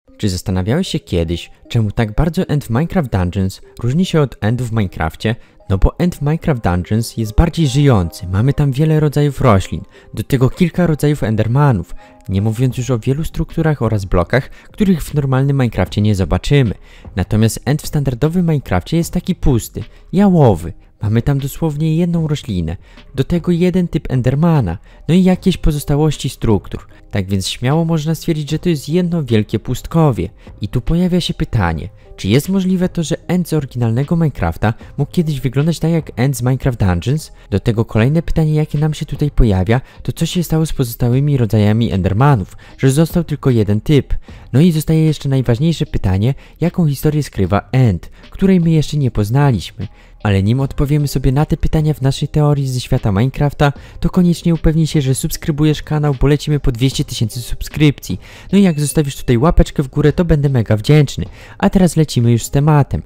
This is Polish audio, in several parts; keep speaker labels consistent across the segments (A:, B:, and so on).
A: Czy zastanawiałeś się kiedyś, czemu tak bardzo End w Minecraft Dungeons różni się od Endu w Minecrafcie? No bo End w Minecraft Dungeons jest bardziej żyjący, mamy tam wiele rodzajów roślin, do tego kilka rodzajów endermanów, nie mówiąc już o wielu strukturach oraz blokach, których w normalnym Minecrafcie nie zobaczymy. Natomiast End w standardowym Minecrafcie jest taki pusty, jałowy. Mamy tam dosłownie jedną roślinę, do tego jeden typ endermana, no i jakieś pozostałości struktur. Tak więc śmiało można stwierdzić, że to jest jedno wielkie pustkowie. I tu pojawia się pytanie, czy jest możliwe to, że End z oryginalnego Minecrafta mógł kiedyś wyglądać tak jak End z Minecraft Dungeons? Do tego kolejne pytanie, jakie nam się tutaj pojawia, to co się stało z pozostałymi rodzajami endermanów, że został tylko jeden typ. No i zostaje jeszcze najważniejsze pytanie, jaką historię skrywa End, której my jeszcze nie poznaliśmy. Ale nim odpowiemy sobie na te pytania w naszej teorii ze świata Minecrafta, to koniecznie upewnij się, że subskrybujesz kanał, bo lecimy po 200 000 subskrypcji. No i jak zostawisz tutaj łapeczkę w górę, to będę mega wdzięczny. A teraz lecimy już z tematem.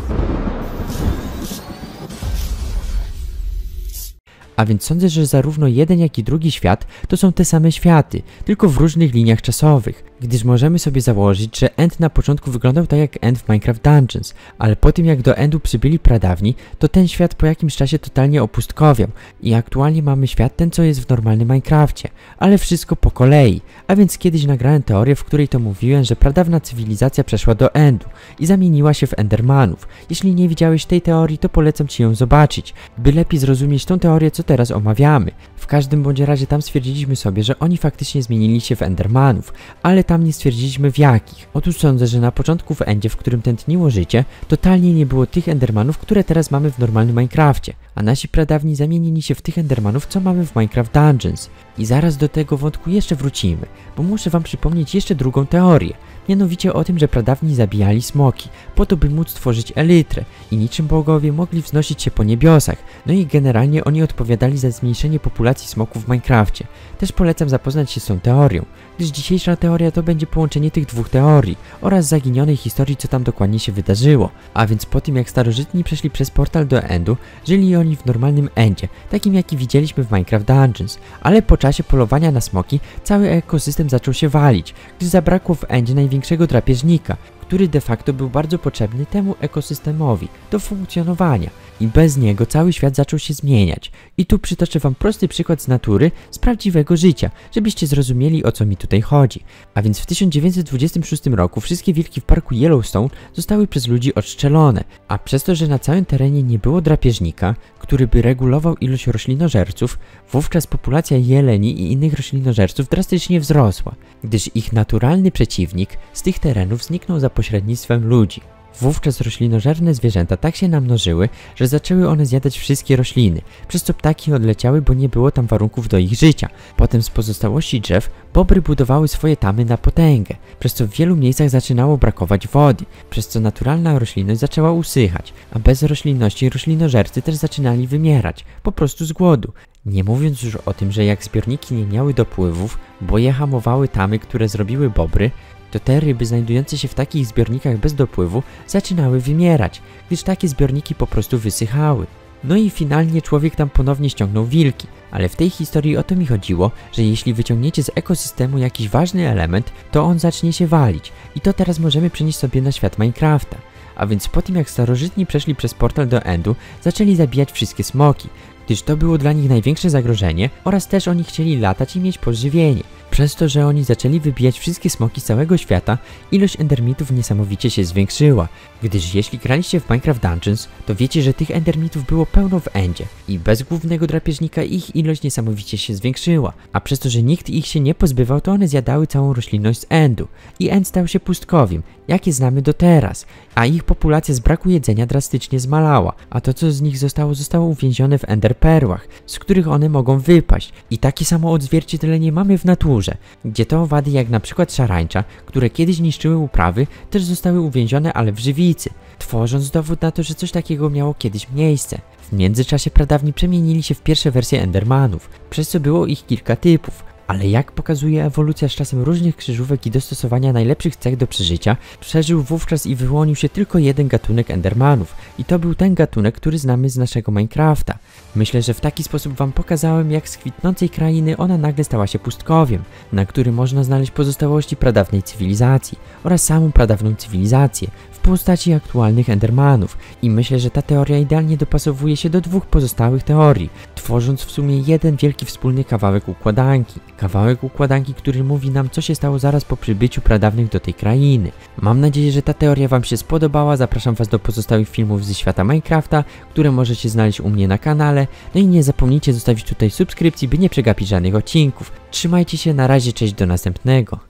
A: A więc sądzę, że zarówno jeden jak i drugi świat to są te same światy, tylko w różnych liniach czasowych, gdyż możemy sobie założyć, że End na początku wyglądał tak jak End w Minecraft Dungeons, ale po tym jak do Endu przybyli pradawni, to ten świat po jakimś czasie totalnie opustkowiał i aktualnie mamy świat ten, co jest w normalnym Minecrafcie, ale wszystko po kolei. A więc kiedyś nagrałem teorię, w której to mówiłem, że pradawna cywilizacja przeszła do Endu i zamieniła się w endermanów. Jeśli nie widziałeś tej teorii, to polecam ci ją zobaczyć, by lepiej zrozumieć tą teorię, co teraz omawiamy. W każdym bądź razie tam stwierdziliśmy sobie, że oni faktycznie zmienili się w endermanów, ale tam nie stwierdziliśmy w jakich. Otóż sądzę, że na początku w Endzie, w którym tętniło życie, totalnie nie było tych endermanów, które teraz mamy w normalnym Minecrafcie, a nasi pradawni zamienili się w tych endermanów, co mamy w Minecraft Dungeons. I zaraz do tego wątku jeszcze wrócimy, bo muszę wam przypomnieć jeszcze drugą teorię. Mianowicie o tym, że pradawni zabijali smoki, po to by móc stworzyć elytrę i niczym bogowie mogli wznosić się po niebiosach, no i generalnie oni odpowiadali za zmniejszenie populacji smoków w Minecrafcie. Też polecam zapoznać się z tą teorią, gdyż dzisiejsza teoria to będzie połączenie tych dwóch teorii oraz zaginionej historii, co tam dokładnie się wydarzyło. A więc po tym jak starożytni przeszli przez portal do Endu, żyli oni w normalnym Endzie, takim jaki widzieliśmy w Minecraft Dungeons, ale po czasie polowania na smoki cały ekosystem zaczął się walić, gdyż zabrakło w Endzie największego drapieżnika, który de facto był bardzo potrzebny temu ekosystemowi do funkcjonowania i bez niego cały świat zaczął się zmieniać. I tu przytoczę wam prosty przykład z natury, z prawdziwego życia, żebyście zrozumieli, o co mi tutaj chodzi. A więc w 1926 roku wszystkie wilki w parku Yellowstone zostały przez ludzi odstrzelone, a przez to, że na całym terenie nie było drapieżnika, który by regulował ilość roślinożerców, wówczas populacja jeleni i innych roślinożerców drastycznie wzrosła, gdyż ich naturalny przeciwnik z tych terenów zniknął za pośrednictwem ludzi. Wówczas roślinożerne zwierzęta tak się namnożyły, że zaczęły one zjadać wszystkie rośliny, przez co ptaki odleciały, bo nie było tam warunków do ich życia. Potem z pozostałości drzew bobry budowały swoje tamy na potęgę, przez co w wielu miejscach zaczynało brakować wody, przez co naturalna roślinność zaczęła usychać, a bez roślinności roślinożercy też zaczynali wymierać, po prostu z głodu. Nie mówiąc już o tym, że jak zbiorniki nie miały dopływów, bo je hamowały tamy, które zrobiły bobry, to te ryby znajdujące się w takich zbiornikach bez dopływu zaczynały wymierać, gdyż takie zbiorniki po prostu wysychały. No i finalnie człowiek tam ponownie ściągnął wilki, ale w tej historii o to mi chodziło, że jeśli wyciągniecie z ekosystemu jakiś ważny element, to on zacznie się walić i to teraz możemy przenieść sobie na świat Minecrafta. A więc po tym jak starożytni przeszli przez portal do Endu, zaczęli zabijać wszystkie smoki, gdyż to było dla nich największe zagrożenie oraz też oni chcieli latać i mieć pożywienie. Przez to, że oni zaczęli wybijać wszystkie smoki z całego świata, ilość endermitów niesamowicie się zwiększyła. Gdyż jeśli graliście w Minecraft Dungeons, to wiecie, że tych endermitów było pełno w Endzie i bez głównego drapieżnika ich ilość niesamowicie się zwiększyła. A przez to, że nikt ich się nie pozbywał, to one zjadały całą roślinność z Endu i End stał się pustkowiem, jakie znamy do teraz, a ich populacja z braku jedzenia drastycznie zmalała, a to co z nich zostało uwięzione w enderperłach, z których one mogą wypaść. I takie samo odzwierciedlenie mamy w naturze, gdzie te owady jak na przykład szarańcza, które kiedyś niszczyły uprawy, też zostały uwięzione, ale w żywicy, tworząc dowód na to, że coś takiego miało kiedyś miejsce. W międzyczasie pradawni przemienili się w pierwsze wersje endermanów, przez co było ich kilka typów. Ale jak pokazuje ewolucja z czasem różnych krzyżówek i dostosowania najlepszych cech do przeżycia, przeżył wówczas i wyłonił się tylko jeden gatunek Endermanów. I to był ten gatunek, który znamy z naszego Minecrafta. Myślę, że w taki sposób wam pokazałem, jak z kwitnącej krainy ona nagle stała się pustkowiem, na którym można znaleźć pozostałości pradawnej cywilizacji oraz samą pradawną cywilizację w postaci aktualnych Endermanów. I myślę, że ta teoria idealnie dopasowuje się do dwóch pozostałych teorii, tworząc w sumie jeden wielki wspólny kawałek układanki. Kawałek układanki, który mówi nam, co się stało zaraz po przybyciu pradawnych do tej krainy. Mam nadzieję, że ta teoria wam się spodobała. Zapraszam was do pozostałych filmów ze świata Minecrafta, które możecie znaleźć u mnie na kanale. No i nie zapomnijcie zostawić tutaj subskrypcji, by nie przegapić żadnych odcinków. Trzymajcie się, na razie, cześć, do następnego.